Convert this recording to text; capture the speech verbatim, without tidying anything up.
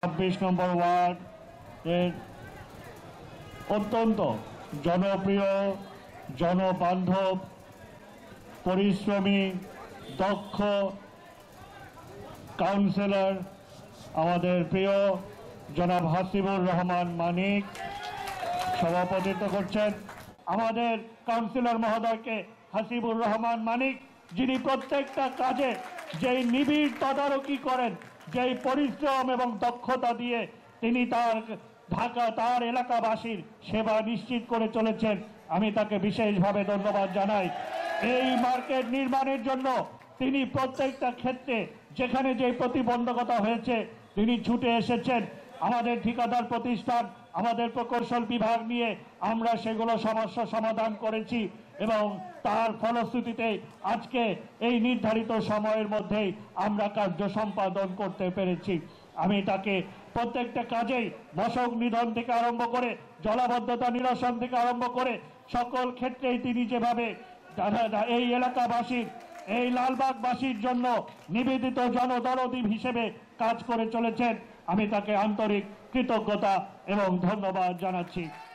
ছাব্বিশ নম্বর ওয়ার্ড এর অত্যন্ত জনপ্রিয়, জনবান্ধব, পরিশ্রমী, দক্ষ কাউন্সিলর আমাদের প্রিয় জনাব হাসিবুর রহমান মানিক সভাপতিত্ব করছেন। আমাদের কাউন্সিলর মহোদয়কে হাসিবুর রহমান মানিক, যিনি প্রত্যেকটা কাজে যেই নিবিড় তদারকি করেন, যেই পরিশ্রম এবং দক্ষতা দিয়ে তিনি তার ঢাকা তার এলাকাবাসীর সেবা নিশ্চিত করে চলেছেন, আমি তাকে বিশেষভাবে ধন্যবাদ জানাই। এই মার্কেট নির্মাণের জন্য তিনি প্রত্যেকটা ক্ষেত্রে যেখানে যে প্রতিবন্ধকতা হয়েছে তিনি ছুটে এসেছেন। আমাদের ঠিকাদার প্রতিষ্ঠান, আমাদের প্রকৌশল বিভাগ নিয়ে আমরা সেগুলো সমস্যা সমাধান করেছি এবং তার ফলশ্রুতিতে আজকে এই নির্ধারিত সময়ের মধ্যেই আমরা কার্য সম্পাদন করতে পেরেছি। আমি তাকে প্রত্যেকটা কাজেই মশক নিধন থেকে আরম্ভ করে জলাবদ্ধতা নিরসন থেকে আরম্ভ করে সকল ক্ষেত্রেই তিনি যেভাবে এই এলাকাবাসীর, এই লালবাগবাসীর জন্য নিবেদিত জনদরদী হিসেবে কাজ করে চলেছেন, আমি তাকে আন্তরিক কৃতজ্ঞতা এবং ধন্যবাদ জানাচ্ছি।